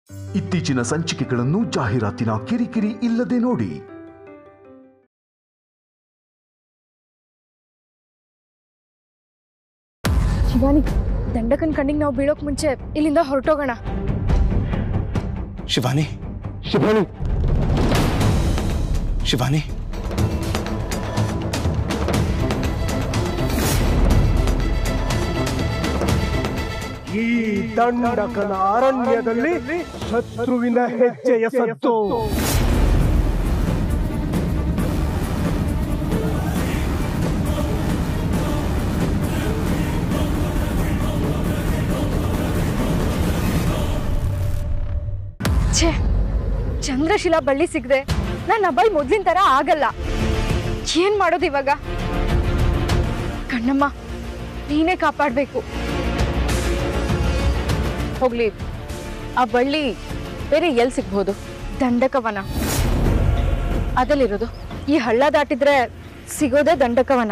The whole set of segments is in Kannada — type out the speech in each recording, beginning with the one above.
ಇತ್ತೀಚಿನ ಸಂಚಿಕೆಗಳನ್ನು ಜಾಹೀರಾತಿನ ಕಿರಿಕಿರಿ ಇಲ್ಲದೆ ನೋಡಿ. ಶಿವಾನಿ, ದಂಡಕನ್ ಕಣ್ಣಿಗೆ ನಾವು ಬೀಳೋಕ್ ಮುಂಚೆ ಇಲ್ಲಿಂದ ಹೊರಟೋಗೋಣ. ಶಿವಾನಿ, ಶಿವಾನಿ, ಶಿವಾನಿ, ಈ ದಂಡಕನ ಅರಣ್ಯದಲ್ಲಿ ಶತ್ರುವಿನ ಹೆಜ್ಜೆಯ ಸದ್ದು. ಛೇ, ಚಂದ್ರಶಿಲಾ ಬಳ್ಳಿ ಸಿಗದೆ ನನ್ನ ಅಬ್ಬಾಯಿ ಮೊದ್ಲಿನ ತರ ಆಗಲ್ಲ. ಏನ್ ಮಾಡೋದು ಇವಾಗ? ಕಣ್ಣಮ್ಮ, ನೀನೇ ಕಾಪಾಡ್ಬೇಕು. ಹೋಗ್ಲಿ, ಆ ಬಳ್ಳಿ ಬೇರೆ ಎಲ್ಲಿ ಸಿಗ್ಬೋದು? ದಂಡಕವನ ಅದಲ್ಲಿರೋದು. ಈ ಹಳ್ಳ ದಾಟಿದ್ರೆ ಸಿಗೋದೇ ದಂಡಕವನ.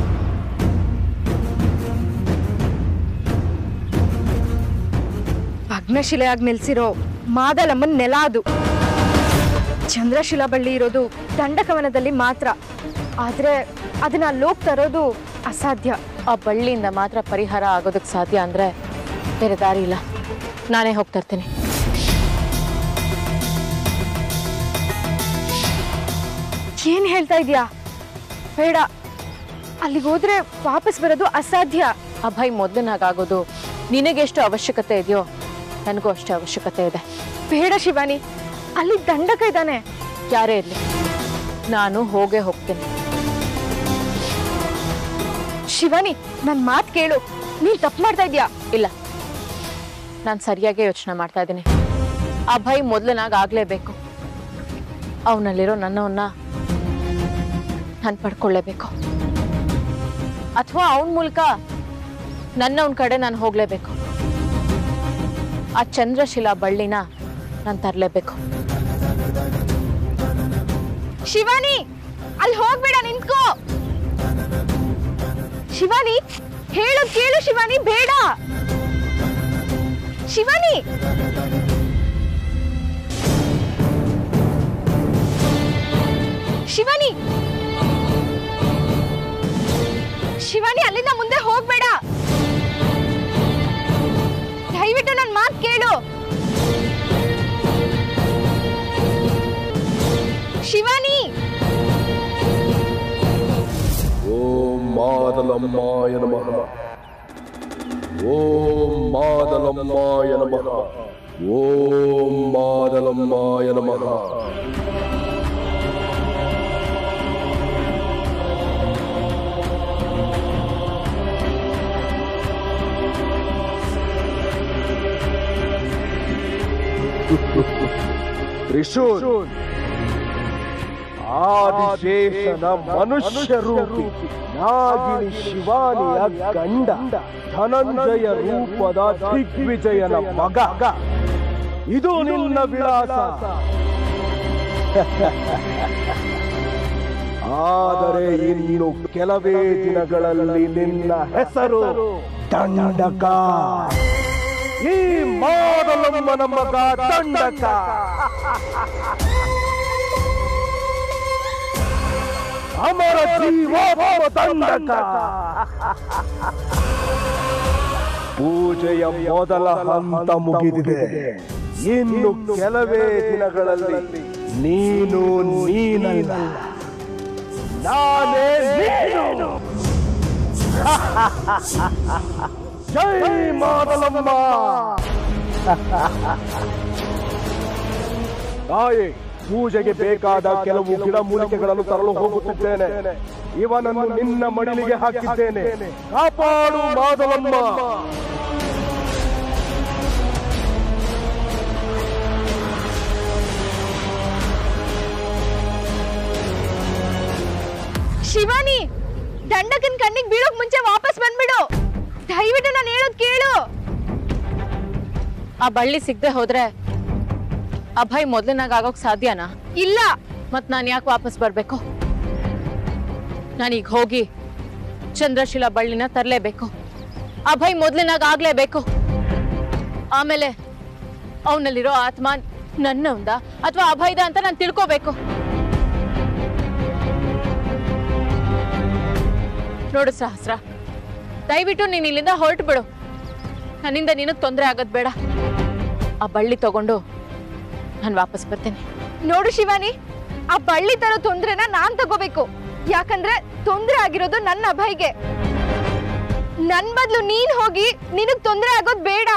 ಭಗ್ನಶಿಲೆಯಾಗಿ ನಿಲ್ಸಿರೋ ಮಾದಲಮ್ಮನ್ ನೆಲ ಅದು. ಚಂದ್ರಶಿಲಾ ಬಳ್ಳಿ ಇರೋದು ದಂಡಕವನದಲ್ಲಿ ಮಾತ್ರ. ಆದ್ರೆ ಅದನ್ನ ಅಲ್ಲೋಗ್ ತರೋದು ಅಸಾಧ್ಯ. ಆ ಬಳ್ಳಿಯಿಂದ ಮಾತ್ರ ಪರಿಹಾರ ಆಗೋದಕ್ಕೆ ಸಾಧ್ಯ ಅಂದ್ರೆ ಬೇರೆ ದಾರಿ ಇಲ್ಲ. ನಾನೇ ಹೋಗ್ತಾ ಇರ್ತೀನಿ. ಏನ್ ಹೇಳ್ತಾ ಇದ್ಯಾ? ಬೇಡ, ಅಲ್ಲಿಗೆ ಹೋದ್ರೆ ವಾಪಸ್ ಬರೋದು ಅಸಾಧ್ಯ. ಅಭಯ್ ಮೊದಲಿನಾಗೋದು ನಿನಗೆಷ್ಟು ಅವಶ್ಯಕತೆ ಇದೆಯೋ ನನಗೂ ಅಷ್ಟೇ ಅವಶ್ಯಕತೆ ಇದೆ. ಬೇಡ ಶಿವಾನಿ, ಅಲ್ಲಿ ದಂಡಕ ಇದ್ದಾನೆ. ಯಾರೇ ಇರ್ಲಿ, ನಾನು ಹೋಗೇ ಹೋಗ್ತೀನಿ. ಶಿವಾನಿ, ನನ್ ಮಾತ್ ಕೇಳು. ನೀನ್ ತಪ್ಪು ಮಾಡ್ತಾ ಇದ್ಯಾ. ಇಲ್ಲ, ನಾನು ಸರಿಯಾಗೇ ಯೋಚನೆ ಮಾಡ್ತಾ ಇದ್ದೀನಿ. ಅಭಯ್ ಮೊದಲಿನಾಗಲೇಬೇಕು. ಅವನಲ್ಲಿರೋ ನನ್ನವನ್ನ ನಾನು ಪಡ್ಕೊಳ್ಳೇಬೇಕು. ಅಥವಾ ಅವನ ಮೂಲಕ ನನ್ನವನ ಕಡೆ ನಾನು ಹೋಗ್ಲೇಬೇಕು. ಆ ಚಂದ್ರಶಿಲಾ ಬಳ್ಳಿನ ನಾನು ತರಲೇಬೇಕು. ಶಿವಾನಿ, ಅಲ್ಲಿ ಹೋಗ್ಬೇಡ, ನಿಂತ್ಕೋ. ಶಿವಾನಿ, ಹೇಳೋದ್ ಕೇಳು. ಶಿವಾನಿ, ಬೇಡ. ಶಿವಾನಿ, ಶಿವಾನಿ, ಶಿವಾನಿ, ಅಲ್ಲಿಂದ ಮುಂದೆ ಹೋಗ್ಬೇಡ. ದಯವಿಟ್ಟು ನನ್ನ ಮಾತು ಕೇಳು. ಶಿವಾನಿ. ಓಂ ಮಾದಲಮ್ಮಾಯ ನಮಃ. ಓಂ ಮಾದಲಮ್ಮಾಯ ನಮಃ. ಓಂ ಮಾದಲಮ್ಮಾಯ ನಮಃ. ತ್ರಿಶೂಲ್ ಆದಿಶೇಷನ ಮನುಷ್ಯ ರೂಪಿ ನಾಗಿನಿ ಶಿವಾನಿಯ ಗಂಡ, ಧನಂಜಯ ರೂಪದ ದಿಗ್ವಿಜಯನ ಮಗ. ಇದು ನಿನ್ನ ವಿಳಾಸ. ಆದರೆ ಇನ್ನು ಕೆಲವೇ ದಿನಗಳಲ್ಲಿ ನಿನ್ನ ಹೆಸರು ದಂಡಕ. ಈ ಮಾದಲಮ್ಮನ ಮಗ ದಂಡಕ. ಅಮರ ಜೀವಾತ್ಮ ದಂಡಕ. ಪೂಜೆಯ ಮೊದಲ ಹಂತ ಮುಗಿದಿದೆ. ಇನ್ನು ಕೆಲವೇ ದಿನಗಳಲ್ಲಿ ನೀನು ನೀನಲ್ಲ, ನಾನೇ ನೀನು. ಜೈ ಮಾದಲಮ್ಮ. ತಾಯಿ, ಪೂಜೆಗೆ ಬೇಕಾದ ಕೆಲವು ಗಿಡಮೂಲಿಕೆಗಳನ್ನು ತರಲು ಹೋಗುತ್ತಿದ್ದೇನೆ. ಇವನನ್ನು ನಿನ್ನ ಮಡಿಲಿಗೆ ಹಾಕಿದ್ದೇನೆ. ಕಾಪಾಡು ಮಾದಲಮ್ಮ. ಶಿವಾನಿ, ದಂಡಕನ್ ಕಣ್ಣಿಗೆ ಬೀಳೋಕ್ ಮುಂಚೆ ವಾಪಸ್ ಬಂದ್ಬಿಡು. ದಯವಿಟ್ಟು ನಾನು ಹೇಳೋದ್ ಕೇಳು. ಆ ಬಳ್ಳಿ ಸಿಗದೆ ಹೋದ್ರೆ ಅಭಯ್ ಮೊದಲಿನಾಗೋಕ್ ಸಾಧ್ಯನಾ? ಇಲ್ಲ. ಮತ್ ನಾನು ಯಾಕೆ ವಾಪಸ್ ಬರ್ಬೇಕು? ನಾನೀಗ ಹೋಗಿ ಚಂದ್ರಶಿಲಾ ಬಳ್ಳಿನ ತರಲೇಬೇಕು. ಅಭಯ್ ಮೊದಲಿನಾಗ ಆಗ್ಲೇಬೇಕು. ಆಮೇಲೆ ಅವನಲ್ಲಿರೋ ಆತ್ಮ ನನ್ನವಂದ ಅಥವಾ ಅಭಯದ ಅಂತ ನಾನು ತಿಳ್ಕೋಬೇಕು. ನೋಡು ಸಹಸ್ರ, ದಯವಿಟ್ಟು ನೀನು ಇಲ್ಲಿಂದ ಹೊರಟು ಬಿಡು. ನನ್ನಿಂದ ನಿನಗೆ ತೊಂದರೆ ಆಗೋದು ಬೇಡ. ಆ ಬಳ್ಳಿ ತಗೊಂಡು ನಾನು ವಾಪಸ್ ಬರ್ತೇನೆ. ನೋಡು ಶಿವಾನಿ, ಆ ಬಳ್ಳಿ ತರೋ ತೊಂದ್ರೆನ ನಾನ್ ತಗೋಬೇಕು. ಯಾಕಂದ್ರೆ ತೊಂದ್ರೆ ಆಗಿರೋದು ನನ್ನ ಅಭಯ್ಗೆ. ನನ್ ಬದ್ಲು ನೀನ್ ಹೋಗಿ ನಿನಗ್ ತೊಂದ್ರೆ ಆಗೋದ್ ಬೇಡ.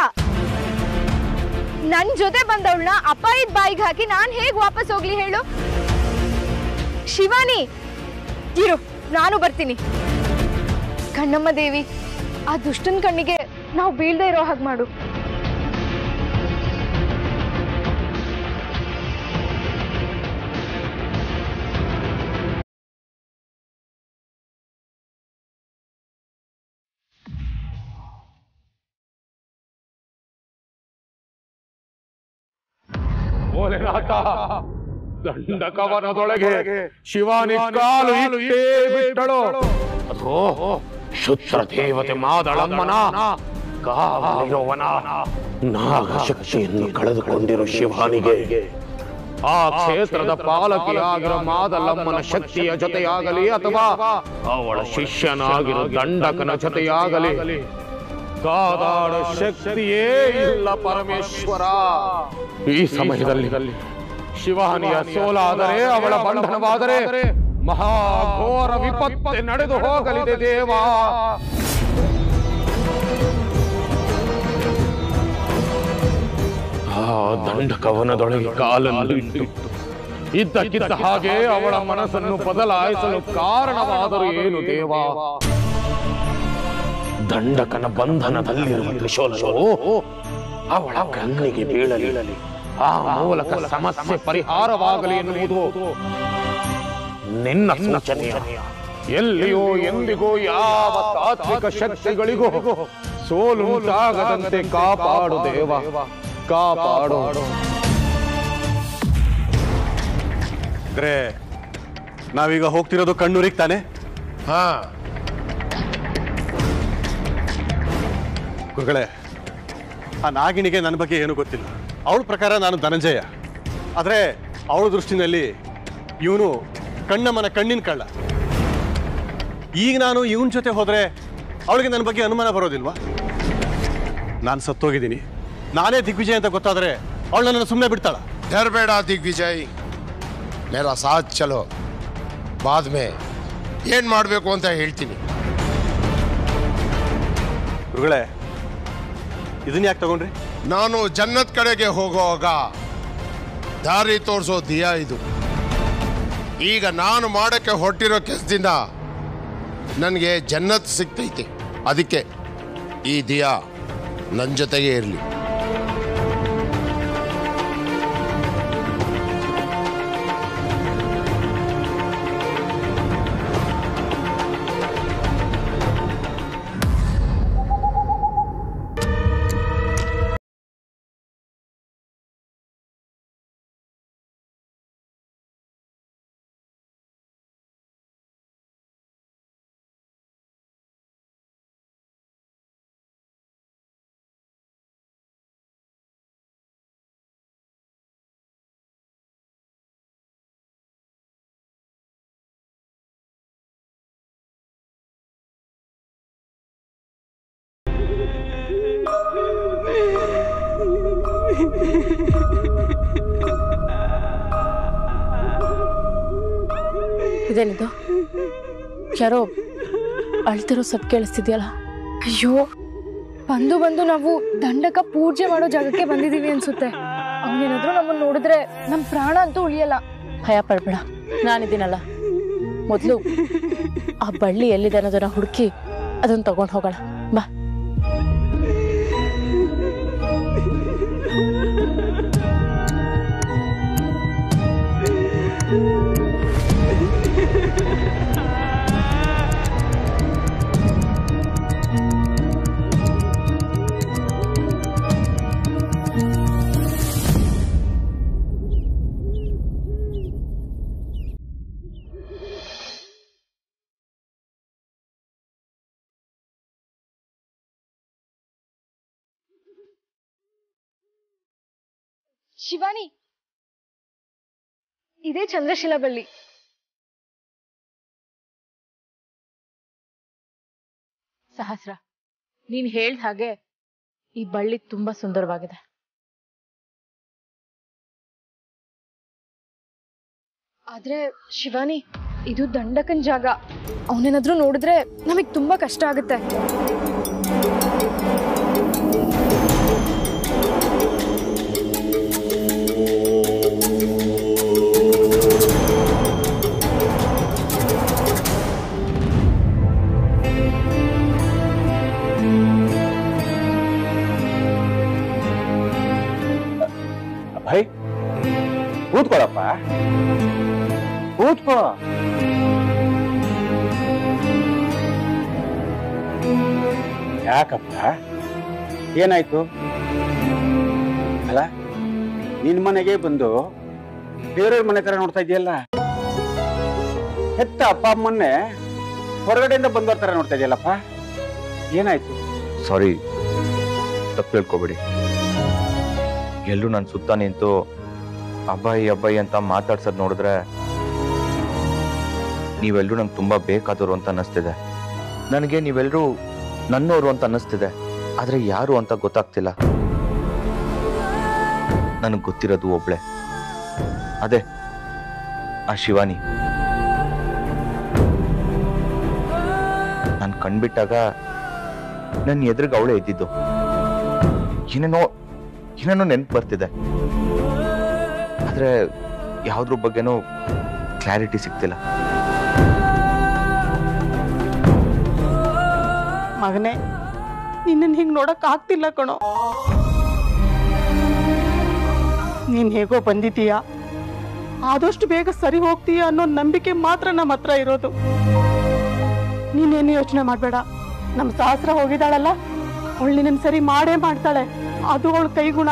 ನನ್ ಜೊತೆ ಬಂದವಳನ್ನ ಅಪಾಯದ ಬಾಯಿಗೆ ಹಾಕಿ ನಾನ್ ಹೇಗ್ ವಾಪಸ್ ಹೋಗ್ಲಿ ಹೇಳು? ಶಿವಾನಿ ಇರು, ನಾನು ಬರ್ತೀನಿ. ಕಣ್ಣಮ್ಮ ದೇವಿ, ಆ ದುಷ್ಟನ್ ಕಣ್ಣಿಗೆ ನಾವು ಬೀಳ್ದೇ ಇರೋ ಹಾಗೆ ಮಾಡು. ಭೋಲೆನಾಥ, ದಂಡಕವನದೊಳಗೆ ಶಿವಾನಿ ಕಾಲು ಇಟ್ಟೇ ಬಿಟ್ಟಳು. ಅದು ಶುದ್ರ ದೇವತೆ ಮಾದಳಮ್ಮನ ಕಾವಲಿರುವವನ ನಾಗಶಕ್ತಿಯನ್ನು ಕಳೆದುಕೊಂಡಿರೋ ಶಿವಾನಿಗೆ ಆ ಕ್ಷೇತ್ರದ ಪಾಲಕಿಯಾಗಿರೋ ಮಾದಲಮ್ಮನ ಶಕ್ತಿಯ ಜೊತೆಯಾಗಲಿ ಅಥವಾ ಅವಳ ಶಿಷ್ಯನಾಗಿರೋ ದಂಡಕನ ಜೊತೆಯಾಗಲಿ ಕಾದಾಡ ಶಕ್ತಿಯೇ ಇಲ್ಲ ಪರಮೇಶ್ವರ. ಈ ಸಮಯದಲ್ಲಿ ಶಿವಾನಿಯ ಸೋಲಾದರೆ, ಅವಳ ಬಂಧನವಾದರೆ ಮಹಾಘೋರ ವಿಪತ್ತೆ ನಡೆದು ಹೋಗಲಿದೆ ದೇವ. ಆ ದಂಡಕವನದೊಳಗೆ ಕಾಲನ್ನು ಇಟ್ಟು ಇದ್ದಕ್ಕಿದ್ದ ಹಾಗೆ ಅವಳ ಮನಸ್ಸನ್ನು ಬದಲಾಯಿಸಲು ಕಾರಣವಾದರೂ ಏನು ದೇವ? ದಂಡಕನ ಬಂಧನದಲ್ಲಿರುವ ತ್ರಿಶೂಲವು ಅವಳ ಕಣ್ಣಿಗೆ ಬೀಳಲಿ, ಆ ಮೂಲಕ ಸಮಸ್ಯೆ ಪರಿಹಾರವಾಗಲಿ ಎನ್ನುವುದು ನಿನ್ನ ಸೂಚನೆಯ. ಎಲ್ಲಿಯೋ ಎಂದಿಗೂ ಯಾವ ತಾತ್ವಿಕ ಶಕ್ತಿಗಳಿಗೂ ಸೋಲುಂಟಾಗದಂತೆ ಕಾಪಾಡು ದೇವ, ಕಾಪಾಡು. ನಾವೀಗ ಹೋಗ್ತಿರೋದು ಕಣ್ಣೂರಿಗೆ ತಾನೆ? ಹಾ ಗುರುಗಳೇ, ಆ ನಾಗಿಣಿಗೆ ನನ್ನ ಬಗ್ಗೆ ಏನೂ ಗೊತ್ತಿಲ್ಲ. ಅವಳ ಪ್ರಕಾರ ನಾನು ಧನಂಜಯ. ಆದರೆ ಅವಳ ದೃಷ್ಟಿನಲ್ಲಿ ಇವನು ಕಣ್ಣಮ್ಮನ ಕಣ್ಣಿನ ಕಳ್ಳ. ಈಗ ನಾನು ಇವನ ಜೊತೆ ಹೋದರೆ ಅವಳಿಗೆ ನನ್ನ ಬಗ್ಗೆ ಅನುಮಾನ ಬರೋದಿಲ್ವಾ? ನಾನು ಸತ್ತೋಗಿದ್ದೀನಿ, ನಾನೇ ದಿಗ್ವಿಜಯ್ ಅಂತ ಗೊತ್ತಾದರೆ ಅವಳು ನನ್ನನ್ನು ಸುಮ್ಮನೆ ಬಿಡ್ತಾಳ? डर बेड़ा दिग्विजय, मेरा साथ चलो, बाद में ಏನ್ ಮಾಡಬೇಕು ಅಂತ ಹೇಳ್ತೀನಿ. ಗುರುಗಳೇ, ಇದನ್ನ ಯಾಕೆ ತಗೊಂಡ್ರಿ? ನಾನು ಜನ್ನತ್ ಕಡೆಗೆ ಹೋಗುವಾಗ ದಾರಿ ತೋರಿಸೋ ದಿಯಾ ಇದು. ಈಗ ನಾನು ಮಾಡಕ್ಕೆ ಹೊರಟಿರೋ ಕೆಲಸದಿಂದ ನನಗೆ ಜನ್ನತ್ ಸಿಗ್ತೈತಿ. ಅದಕ್ಕೆ ಈ ದಿಯಾ ನನ್ನ ಜೊತೆಗೆ ಇರಲಿ. ಇದೇನಿದು? ಯಾರೋ ಅಳ್ತಿರೋ ಸಬ್ ಕೇಳಿಸ್ತಿದ್ಯಲ್ಲ? ಅಯ್ಯೋ, ಬಂದು ಬಂದು ನಾವು ದಂಡಕ ಪೂಜೆ ಮಾಡೋ ಜಾಗಕ್ಕೆ ಬಂದಿದೀವಿ ಅನ್ಸುತ್ತೆ. ಅವನೇನಾದ್ರೂ ನಮ್ಮನ್ನ ನೋಡಿದ್ರೆ ನಮ್ ಪ್ರಾಣ ಅಂತೂ ಉಳಿಯಲ್ಲ. ಭಯ ಪಡ್ಬೇಡ, ನಾನಿದ್ದೀನಲ್ಲ. ಮೊದಲು ಆ ಬಳ್ಳಿ ಎಲ್ಲಿದೆ ಅನ್ನೋದನ್ನ ಹುಡುಕಿ ಅದನ್ನ ತಗೊಂಡು ಹೋಗೋಣ ಬಾ. ಶಿವಾನಿ, ಇದೇ ಚಂದ್ರಶಿಲಾ ಬಳ್ಳಿ. ಸಹಸ್ರ, ನೀನ್ ಹೇಳ್ದ ಹಾಗೆ ಈ ಬಳ್ಳಿ ತುಂಬಾ ಸುಂದರವಾಗಿದೆ. ಆದ್ರೆ ಶಿವಾನಿ, ಇದು ದಂಡಕನ್ ಜಾಗ. ಅವನೇನಾದ್ರೂ ನೋಡಿದ್ರೆ ನಮಗ್ ತುಂಬಾ ಕಷ್ಟ ಆಗುತ್ತೆ. ಅಭಯ್, ಕೂತ್ಕೊಳ್ಳಪ್ಪ, ಕೂತ್ಕೋ. ಯಾಕಪ್ಪ, ಏನಾಯ್ತು? ಅಲ್ಲ, ನಿನ್ ಮನೆಗೆ ಬಂದು ಬೇರೆಯವ್ರ ಮನೆ ತರ ನೋಡ್ತಾ ಇದೆಯಲ್ಲ. ಹೆತ್ತ ಅಪ್ಪ ಅಮ್ಮನ್ನೇ ಹೊರಗಡೆಯಿಂದ ಬಂದವ್ರ ತರ ನೋಡ್ತಾ ಇದೆಯಲ್ಲಪ್ಪ, ಏನಾಯ್ತು? ಸಾರಿ, ತಪ್ಪು ಹೇಳ್ಕೊಬೇಡಿ. ಎಲ್ಲರೂ ನನ್ನ ಸುತ್ತ ನಿಂತು ಅಬ್ಬಾಯಿ ಅಬ್ಬಾಯಿ ಅಂತ ಮಾತಾಡ್ಸೋದು ನೋಡಿದ್ರೆ ನೀವೆಲ್ಲರೂ ನಂಗೆ ತುಂಬಾ ಬೇಕಾದವರು ಅಂತ ಅನ್ನಿಸ್ತಿದೆ. ನನಗೆ ನೀವೆಲ್ಲರೂ ನನ್ನವರು ಅಂತ ಅನ್ನಿಸ್ತಿದೆ, ಆದ್ರೆ ಯಾರು ಅಂತ ಗೊತ್ತಾಗ್ತಿಲ್ಲ. ನನಗೆ ಗೊತ್ತಿರೋದು ಒಬ್ಳೆ, ಅದೇ ಆ ಶಿವಾನಿ. ನಾನು ಕಣ್ಬಿಟ್ಟಾಗ ನನ್ನ ಎದುರಿಗೆ ಅವಳೇ ಇದ್ದಿದ್ದು. ಏನೇನೋ ನೆನ್ಪು ಬರ್ತಿದೆ, ಆದ್ರೆ ಯಾವ್ದ್ರ ಬಗ್ಗೆನೂ ಕ್ಲಾರಿಟಿ ಸಿಗ್ತಿಲ್ಲ. ಮಗನೇ, ನಿನ್ನನ್ನು ಹಿಂಗ್ ನೋಡಕ್ ಆಗ್ತಿಲ್ಲ ಕಣೋ. ನೀನ್ ಹೇಗೋ ಬಂದಿದ್ದೀಯಾ, ಆದಷ್ಟು ಬೇಗ ಸರಿ ಹೋಗ್ತೀಯ ಅನ್ನೋ ನಂಬಿಕೆ ಮಾತ್ರ ನಮ್ಮ ಹತ್ರ ಇರೋದು. ನೀನೇನು ಯೋಚನೆ ಮಾಡ್ಬೇಡ. ನಮ್ಮ ಸಹಸ್ರ ಹೋಗಿದ್ದಾಳಲ್ಲ, ಅವಳು ನಿನ್ನ ಸರಿ ಮಾಡೇ ಮಾಡ್ತಾಳೆ. ಅದು ಅವಳ ಕೈಗುಣ.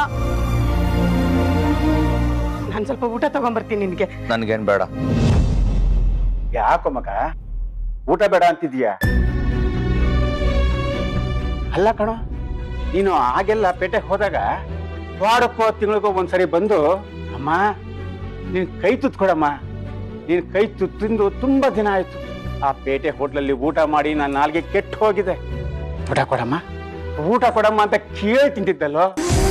ನಾನು ಸ್ವಲ್ಪ ಊಟ ತಗೊಂಡ್ಬರ್ತೀನಿ ನಿನ್ಗೆ. ನನ್ಗೇನ್ ಬೇಡ. ಯಾಕೋ ಮಗ ಊಟ ಬೇಡ ಅಂತಿದ್ಯಾ? ಅಲ್ಲ ಕಣೋ, ನೀನು ಆಗೆಲ್ಲ ಪೇಟೆಗೆ ಹೋದಾಗ ವಾರಕ್ಕೋ ತಿಂಗಳಿಗೋ ಒಂದ್ಸರಿ ಬಂದು, ಅಮ್ಮ ನೀನ್ ಕೈ ತುತ್ಕೊಡಮ್ಮ, ನೀನ್ ಕೈ ತುತ್ತಿಂದು ತುಂಬಾ ದಿನ ಆಯ್ತು. ಆ ಪೇಟೆ ಹೋಟ್ಲಲ್ಲಿ ಊಟ ಮಾಡಿ ನನ್ನ ನಾಲ್ಗೆ ಕೆಟ್ಟು ಹೋಗಿದೆ. ಊಟ ಕೊಡಮ್ಮ, ಊಟ ಕೊಡಮ್ಮ ಅಂತ ಕೇಳಿ ತಿಂತಿದ್ದಲ್ಲೋ.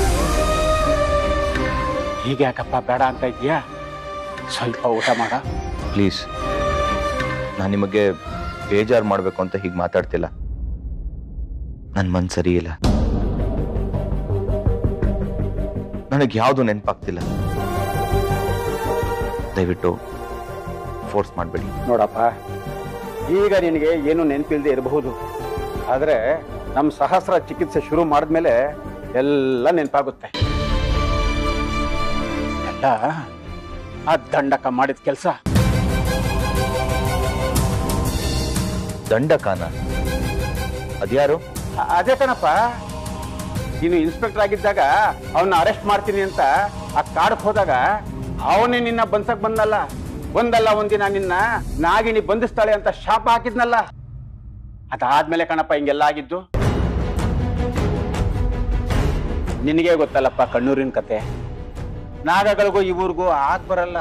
ಹೀಗೆ ಯಾಕಪ್ಪ ಬೇಡ ಅಂತ ಇದೀಯಾ? ಸ್ವಲ್ಪ ಊಟ ಮಾಡ ಪ್ಲೀಸ್. ನಾನು ನಿಮಗೆ ಬೇಜಾರು ಮಾಡ್ಬೇಕು ಅಂತ ಹೀಗೆ ಮಾತಾಡ್ತಿಲ್ಲ. ನನ್ನ ಮನ್ ಸರಿ ಇಲ್ಲ, ನನಗೆ ಯಾವುದು ನೆನಪಾಗ್ತಿಲ್ಲ. ದಯವಿಟ್ಟು ಫೋರ್ಸ್ ಮಾಡಬೇಡಿ. ನೋಡಪ್ಪ, ಈಗ ನಿನಗೆ ಏನು ನೆನಪಿಲ್ಲದೆ ಇರಬಹುದು, ಆದ್ರೆ ನಮ್ಮ ಸಹಸ್ರ ಚಿಕಿತ್ಸೆ ಶುರು ಮಾಡಿದ್ಮೇಲೆ ಎಲ್ಲ ನೆನಪಾಗುತ್ತೆ. ಎಲ್ಲ ಆ ದಂಡಕ ಮಾಡಿದ ಕೆಲಸ. ದಂಡಕಾನ? ಅದ್ಯಾರು? ಅದೇ ಕಣಪ್ಪ, ನೀನು ಇನ್ಸ್ಪೆಕ್ಟರ್ ಆಗಿದ್ದಾಗ ಅವನ್ನ ಅರೆಸ್ಟ್ ಮಾಡ್ತೀನಿ ಅಂತ ಆ ಕಾಡಕ್ ಹೋದಾಗ ಅವನೇ ನಿನ್ನ ಬಂದ್ಸಕ್ ಬಂದಲ್ಲ. ಒಂದಲ್ಲ ಒಂದಿನ ನಿನ್ನ ನಾಗಿನಿ ಬಂಧಿಸ್ತಾಳೆ ಅಂತ ಶಾಪ ಹಾಕಿದ್ನಲ್ಲ. ಅದಾದ್ಮೇಲೆ ಕಣಪ್ಪ ಹಿಂಗೆಲ್ಲ ಆಗಿದ್ದು. ನಿನಗೆ ಗೊತ್ತಲ್ಲಪ್ಪ ಕಣ್ಣೂರಿನ ಕತೆ. ನಾಗಗಳಿಗೂ ಇವ್ರಿಗೂ ಆಗ್ ಬರಲ್ಲ.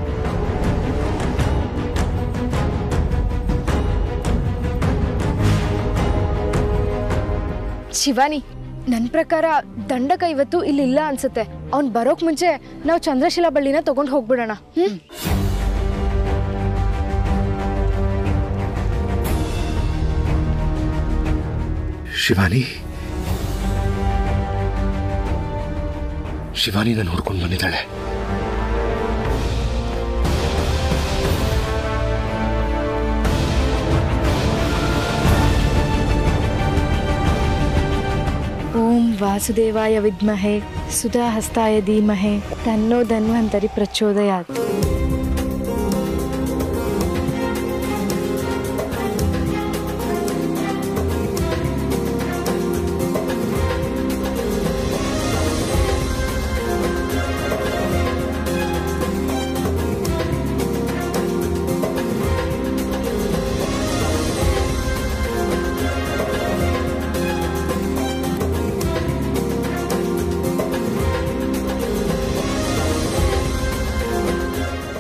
ಶಿವಾನಿ, ನನ್ ಪ್ರಕಾರ ದಂಡಕ ಇವತ್ತು ಇಲ್ಲಿಲ್ಲ ಅನ್ಸುತ್ತೆ. ಅವ್ನ್ ಬರೋಕ್ ಮುಂಚೆ ನಾವು ಚಂದ್ರಶಿಲಾ ಬಳ್ಳಿನ ತಗೊಂಡ್ ಹೋಗ್ಬಿಡೋಣ. ಶಿವಾನಿ, ಶಿವಾನಿ ನಾನು ಹುಡ್ಕೊಂಡು ಬಂದಿದ್ದಾಳೆ. ಓಂ ವಾಸುದೇವಾಯ ವಿದ್ಮಹೆ ಸುಧಾಹಸ್ತಾಯ ಧೀಮಹೆ ತನ್ನೋ ಧನ್ವಂತರಿ ಪ್ರಚೋದಯಾತ್.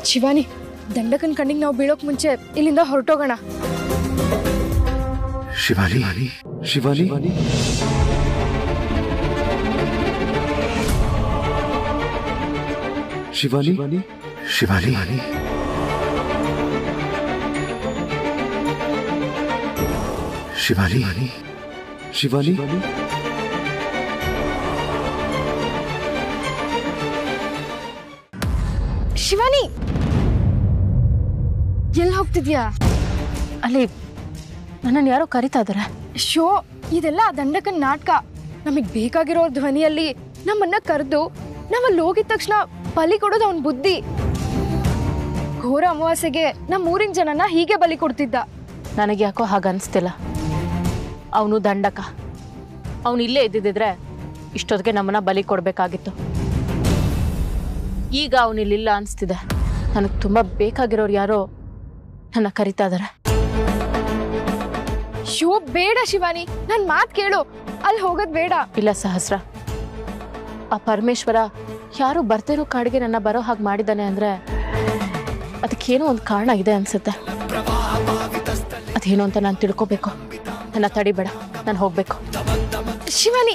ಶಿವಾನಿ, ದಂಡಕನ್ ಕಣ್ಣಿಗೆ ನಾವು ಬೀಳೋಕ್ ಮುಂಚೆ ಇಲ್ಲಿಂದ ಹೊರಟೋಗೋಣ. ಶಿವಾನಿ ಶಿವಾನಿ ಶಿವಾನಿ ಶಿವಾನಿ ಶಿವಾನಿ ಶಿವಾನಿ ಶಿವಾನಿ, ಎಲ್ಲಿ ಹೋಗ್ತಿದ್ಯಾ? ಅಲ್ಲಿ ನನ್ನನ್ನು ಯಾರೋ ಕರಿತಾ ಇದಾರೆ. ಶೋ, ಇದೆಲ್ಲ ದಂಡಕನ್ ನಾಟಕ. ನಮಗ್ ಬೇಕಾಗಿರೋ ಧ್ವನಿಯಲ್ಲಿ ನಮ್ಮನ್ನ ಕರೆದು ನಾವಲ್ಲಿ ಹೋಗಿದ ತಕ್ಷಣ ಬಲಿ ಕೊಡೋದು ಅವನ್ ಬುದ್ಧಿ. ಘೋರ ಅಮಾವಾಸ್ಯೆಗೆ ನಮ್ಮ ಊರಿನ ಜನನ ಹೀಗೆ ಬಲಿ ಕೊಡ್ತಿದ್ದ. ನನಗೆ ಯಾಕೋ ಹಾಗೆ ಅನಿಸ್ತಿಲ್ಲ. ಅವನು ದಂಡಕ. ಅವನು ಇಲ್ಲೇ ಇದ್ದಿದ್ರೆ ಇಷ್ಟೊತ್ತಿಗೆ ನಮ್ಮನ್ನ ಬಲಿ ಕೊಡಬೇಕಾಗಿತ್ತು. ಈಗ ಅವನಿಲ್ಲಿಲ್ಲ ಅನಿಸ್ತಿದೆ. ನನಗೆ ತುಂಬ ಬೇಕಾಗಿರೋರು ಯಾರೋ ನನ್ನ ಕರಿತಾ ಇದಾರೆ. ಶೋ, ಬೇಡ ಶಿವಾನಿ, ನನ್ ಮಾತ್ ಕೇಳು. ಅಲ್ಲಿ ಹೋಗೋದ್ ಬೇಡ. ಇಲ್ಲ ಸಹಸ್ರ, ಆ ಪರಮೇಶ್ವರ ಯಾರು ಬರ್ತಿರೋ ಕಾಡಿಗೆ ನನ್ನ ಬರೋ ಹಾಗೆ ಮಾಡಿದ್ದಾನೆ ಅಂದ್ರೆ ಅದಕ್ಕೇನೋ ಒಂದು ಕಾರಣ ಇದೆ ಅನ್ಸುತ್ತೆ. ಅದೇನು ಅಂತ ನಾನು ತಿಳ್ಕೋಬೇಕು. ನನ್ನ ತಡಿಬೇಡ, ನಾನು ಹೋಗ್ಬೇಕು. ಶಿವಾನಿ,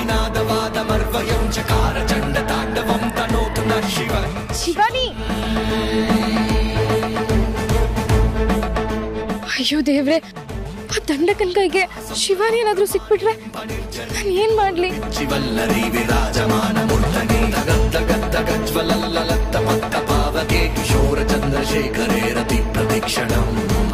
ಶಿವಾನಿ, ಅಯ್ಯೋ ದೇವ್ರೆ, ಆ ದಂಡಕನ್ ಕೈಗೆ ಶಿವಾನಿ ಏನಾದ್ರೂ ಸಿಕ್ಬಿಟ್ರೆ ನಾನು ಏನ್ ಮಾಡ್ಲಿ? ಕಿಶೋರ ಚಂದ್ರಶೇಖರೇ ರತಿ ಪ್ರತಿಕ್ಷಣಂ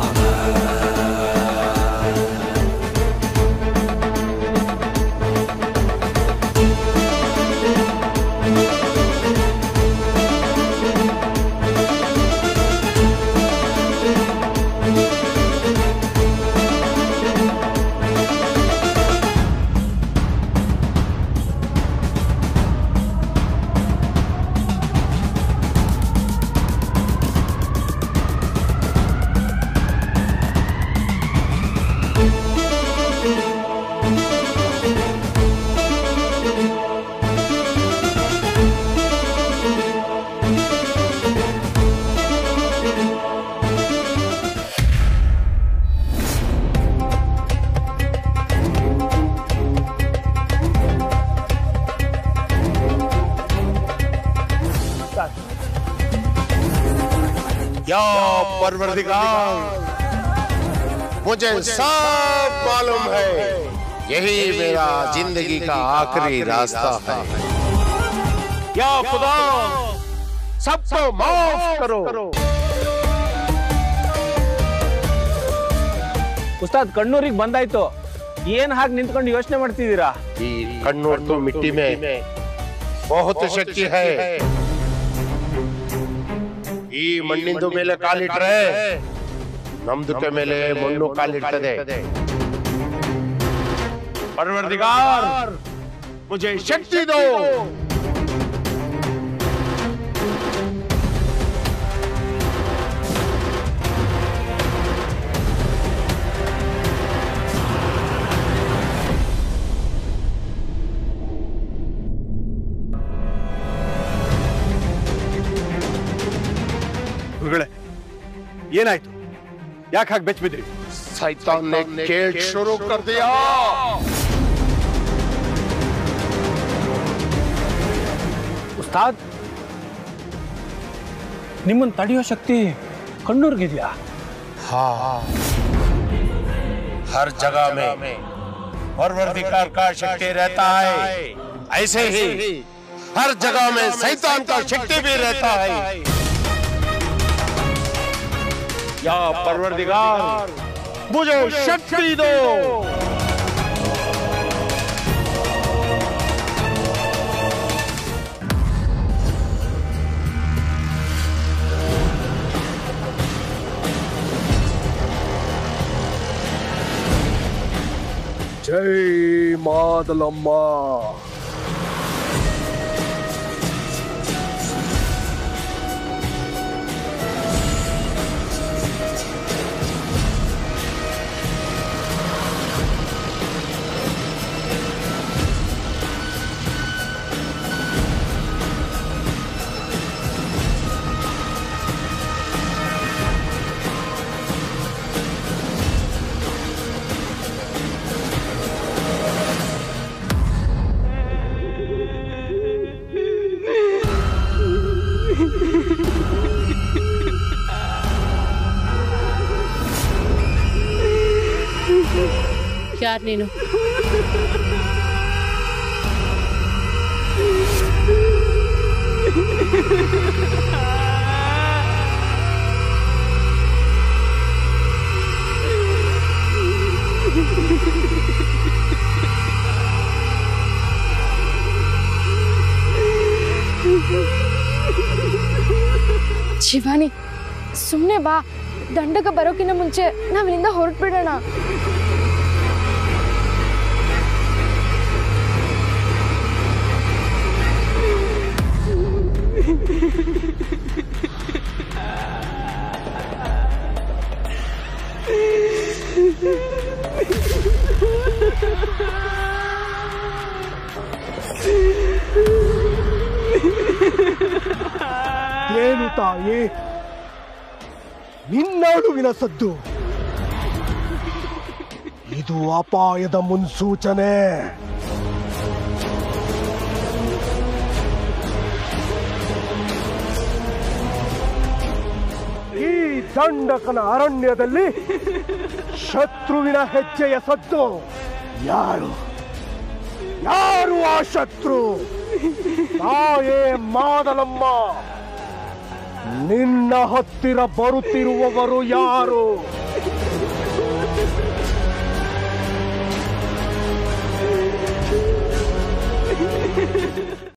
या परवरदिगार, मुझे सब मालूम है यही मेरा जिंदगी का आखिरी रास्ता है। या खुदा, सबको माफ करो। ಉಸ್ತಾದ್, ಕಣ್ಣೂರಿಗೆ ಬಂದಾಯ್ತು. ಏನ್ ಹಾಗೆ ನಿಂತ್ಕೊಂಡು ಯೋಚನೆ ಮಾಡ್ತಿದ್ದೀರಾ? ಈ ಕಣ್ಣೂರ್ तो मिट्टी में बहुत शक्ति है. ಈ ಮಣ್ಣಿಂದು ಮೇಲೆ ಕಾಲಿಟ್ರೆ ನಮ್ದುಕ್ಕೆ ಮೇಲೆ ಮಣ್ಣು ಕಾಲಿಡ್ತದೆ. परवरदिगार, मुझे शक्ति दो. ಗುರುಗಳೇ, ಏನಾಯ್ತು? ಯಾಕೆ ಹಾಗೆ ಬೆಚ್ಚ ಬಿದ್ರಿ? शैतान ने खेल शुरू कर दिया. ಉಸ್ತಾದ್, ನಿಮ್ಮನ್ನು ತಡೆಯೋ ಶಕ್ತಿ ಕಣ್ಣೂರ್ಗಿದ್ಯಾ? हाँ, हर जगह में परवरदिगार का शक्ति रहता है, ऐसे ही हर जगह में शैतान का शक्ति भी रहता है. या परवरदिगार, मुझे शक्ति दो. ಜೈ ಮಾದಲಮ್ಮ. ಯಾರು ನೀನು? ಶಿವಾನಿ, ಸುಮ್ಮನೆ ಬಾ. ದಂಡಕ ಬರೋಕಿನ್ನ ಮುಂಚೆ ನಾವಿಲ್ಲಿಂದ ಹೊರಟ್ಬಿಡೋಣ. ಏನು ತಾಯಿ, ನಿನ್ನಡುವಿನ ಸದ್ದು? ಇದು ಅಪಾಯದ ಮುನ್ಸೂಚನೆ. ಈ ದಂಡಕನ ಅರಣ್ಯದಲ್ಲಿ ಶತ್ರುವಿನ ಹೆಜ್ಜೆಯ ಸದ್ದು. ಯಾರು ಯಾರು ಆ ಶತ್ರು? ತಾಯೇ ಮಾದಲಮ್ಮ, ನಿನ್ನ ಹತ್ತಿರ ಬರುತ್ತಿರುವವರು ಯಾರು?